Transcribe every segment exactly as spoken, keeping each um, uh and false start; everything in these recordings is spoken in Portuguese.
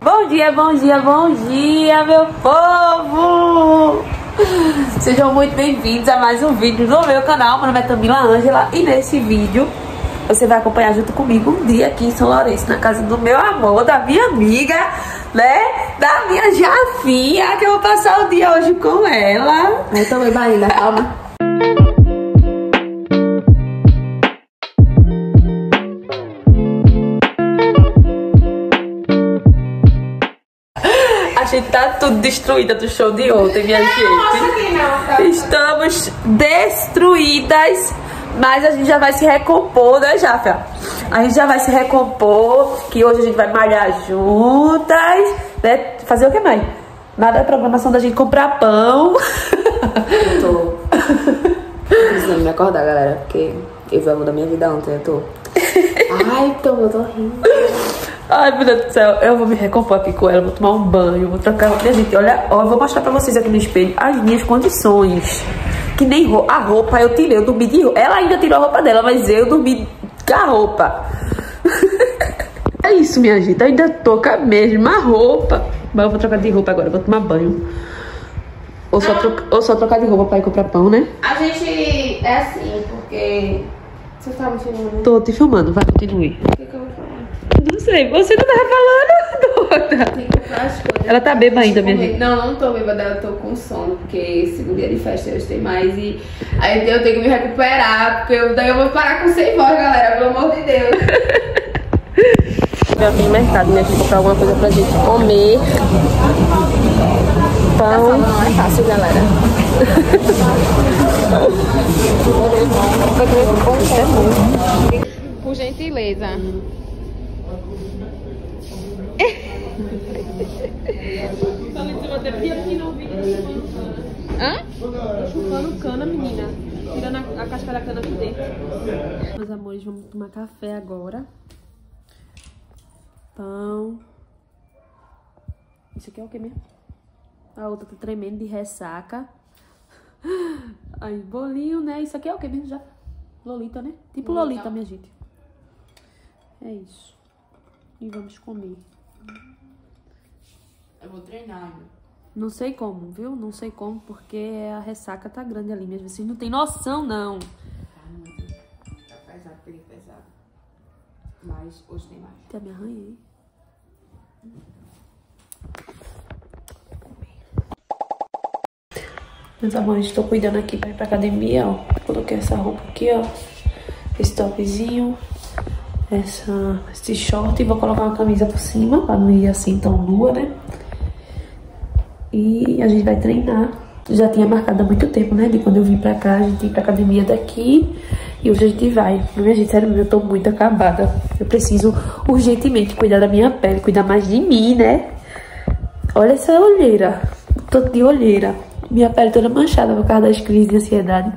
Bom dia, bom dia, bom dia, meu povo! Sejam muito bem-vindos a mais um vídeo no meu canal. Meu nome é Tamila Ângela e nesse vídeo você vai acompanhar junto comigo um dia aqui em São Lourenço, na casa do meu amor, da minha amiga, né? Da minha Jafinha, que eu vou passar o dia hoje com ela. Eu também, Bahia, calma. A gente tá tudo destruída do show de ontem, minha gente. Estamos destruídas, mas a gente já vai se recompor, né, Jafia? A gente já vai se recompor, que hoje a gente vai malhar juntas, né? Fazer o que mais? Nada da programação da gente comprar pão. Eu tô precisando me acordar, galera, porque eu vi a da minha vida ontem, eu tô... Ai, tô, eu tô rindo. Ai, meu Deus do céu, eu vou me recompor aqui com ela, vou tomar um banho, vou trocar roupa. Gente, olha, ó, eu vou mostrar pra vocês aqui no espelho as minhas condições. Que nem roupa, a roupa eu tirei, eu dormi de roupa. Ela ainda tirou a roupa dela, mas eu dormi com a roupa. É isso, minha gente, eu ainda tô com a mesma roupa. Mas eu vou trocar de roupa agora, vou tomar banho. Ou só, troca, ou só trocar de roupa pra ir comprar pão, né? A gente é assim, porque... Você tá me filmando, né? Tô te filmando, vai, continue. O que que eu vou falar? Não sei, você não tava falando, doida. Tem que comprar as coisas. Ela tá bêbada ainda, minha gente. Não, não tô bêbada, eu tô com sono, porque segundo dia de festa eu gostei mais e aí eu tenho que me recuperar, porque eu, daí eu vou parar com sem voz, galera, pelo amor de Deus. Eu vim no mercado, né? Comprar alguma coisa pra gente comer. Pão. Não é fácil, galera. Por gentileza. Hã? Chupando cana, menina. Tirando a, a casca da cana aqui dentro. Meus amores, vamos tomar café agora. Pão. Isso aqui é o que mesmo? A outra tá tremendo de ressaca. Aí, bolinho, né? Isso aqui é o que mesmo já? Lolita, né? Tipo Lolita, Lolita, minha gente. É isso. E vamos comer. Eu vou treinar. Não sei como, viu? Não sei como, porque a ressaca tá grande ali mesmo. Vocês não tem noção, não. Tá muito. Tá pesado, peguei pesado. Mas hoje tem mais. Até me arranhei. Meus amores, estou cuidando aqui pra ir pra academia, ó. Coloquei essa roupa aqui, ó. Esse topzinho. Essa, esse short. E vou colocar uma camisa por cima, pra não ir assim tão nua, né? E a gente vai treinar. Já tinha marcado há muito tempo, né? De quando eu vim pra cá, a gente ia pra academia daqui. E hoje a gente vai. Minha gente, sério, eu tô muito acabada. Eu preciso urgentemente cuidar da minha pele, cuidar mais de mim, né? Olha essa olheira. Tô de olheira. Minha pele toda manchada por causa das crises de ansiedade.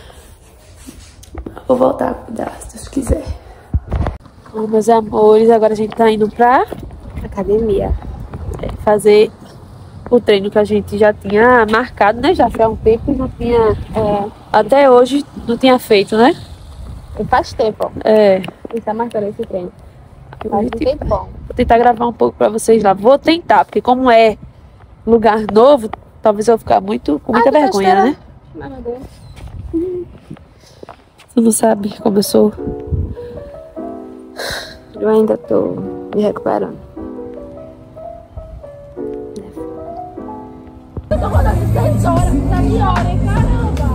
Vou voltar a cuidar, se Deus quiser. Bom, meus amores, agora a gente tá indo pra academia. É, fazer o treino que a gente já tinha marcado, né? Já faz um tempo e não tinha... É, até hoje não tinha feito, né? Faz tempo. É. Ele tá marcando esse treino. Faz um tempão. Vou tentar gravar um pouco pra vocês lá. Vou tentar, porque como é lugar novo, talvez eu vou ficar muito, com muita ah, vergonha, né? Ai, meu Deus. Você não sabe como eu sou. Eu ainda tô me recuperando. Eu tô rodando seis horas, tá de hora, hein? Caramba!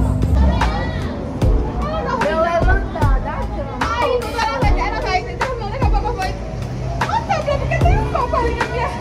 Eu levantando, aí tu vai levantar, ela vai terminando, daqui a pouco eu vou... Ah, tá, porque tem um copo ali na minha...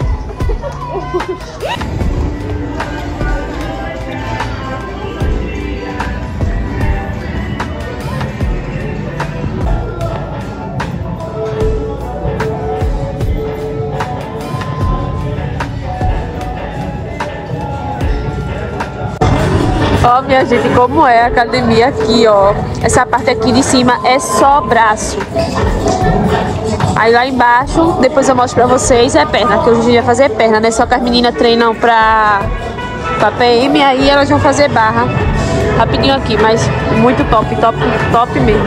Ó, minha gente, como é a academia aqui, ó. Essa parte aqui de cima é só braço. Aí lá embaixo, depois eu mostro pra vocês, é perna, que hoje a gente vai fazer perna, né? Só que as meninas treinam pra, pra P M, aí elas vão fazer barra. Rapidinho aqui, mas muito top, top, top mesmo.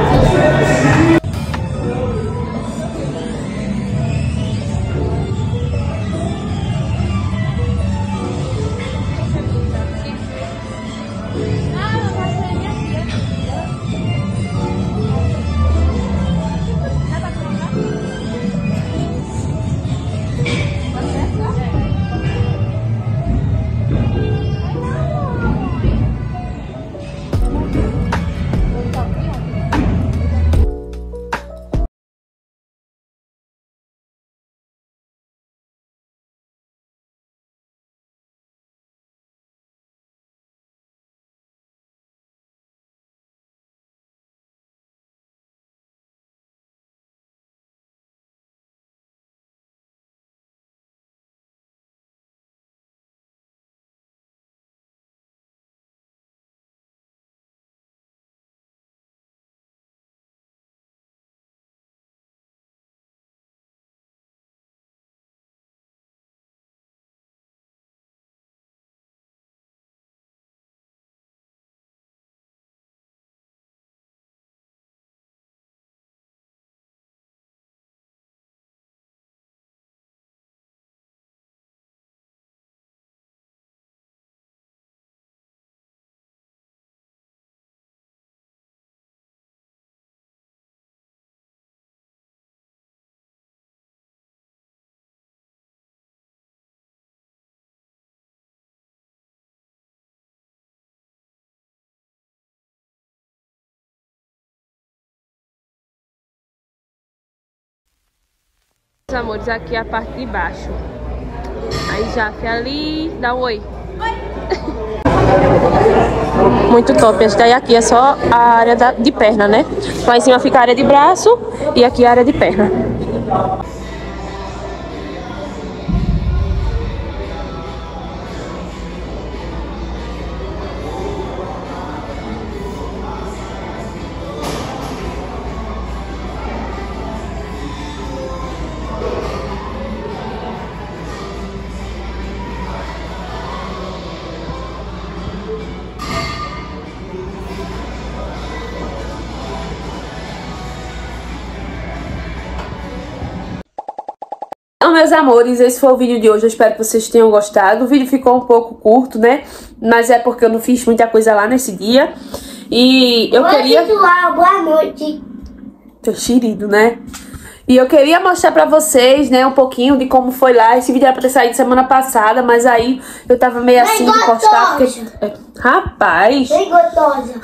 Meus amores, aqui é a parte de baixo. Aí já fica ali, dá um oi. Muito top. Esse daí aqui é só a área da, de perna, né? Lá em cima fica a área de braço e aqui a área de perna. Então, meus amores, esse foi o vídeo de hoje. Eu espero que vocês tenham gostado. O vídeo ficou um pouco curto, né? Mas é porque eu não fiz muita coisa lá nesse dia. E eu Oi, queria... pessoal, boa noite. Tô xerido, né? E eu queria mostrar pra vocês, né, um pouquinho de como foi lá. Esse vídeo era pra ter saído semana passada, mas aí eu tava meio assim de postar, porque... Rapaz! Bem gostosa.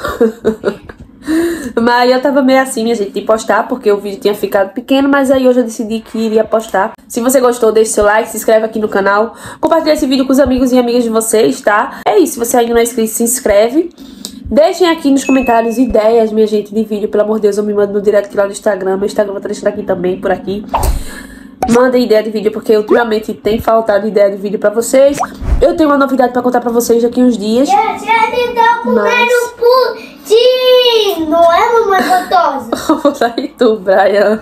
Mas eu tava meio assim, minha gente, de postar, porque o vídeo tinha ficado pequeno, mas aí hoje eu decidi que iria postar. Se você gostou, deixe seu like, se inscreve aqui no canal, compartilha esse vídeo com os amigos e amigas de vocês, tá? É isso, se você ainda não é inscrito, se inscreve. Deixem aqui nos comentários ideias, minha gente, de vídeo, pelo amor de Deus, eu me mando no direct lá no Instagram, meu Instagram vou deixar aqui também, por aqui. Mandem ideia de vídeo, porque ultimamente tem faltado ideia de vídeo pra vocês. Eu tenho uma novidade pra contar pra vocês daqui uns dias. Gente, eles estão comendo Mas... pudim, não é, mamãe gostosa? Vou sair tu, Brian.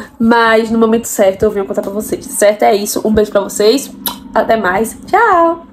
Mas no momento certo eu venho contar pra vocês. Certo? É isso. Um beijo pra vocês. Até mais. Tchau.